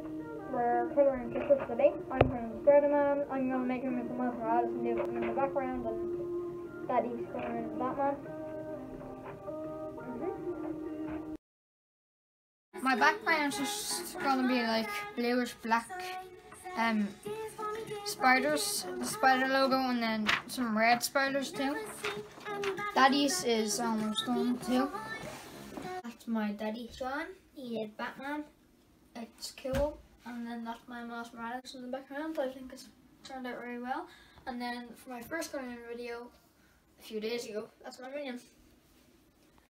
We're colouring pictures today. I'm colouring Spider-Man. I'm going to make him into Miles Morales and do something in the background, and Daddy's colouring Batman. My background's just going to be like bluish black spiders, the spider logo, and then some red spiders too. Daddy's is almost done too. That's my daddy John. He did Batman. It's cool. And then that's my Miles Morales in the background. I think it's turned out very well. And then for my first colouring video a few days ago, that's my minion.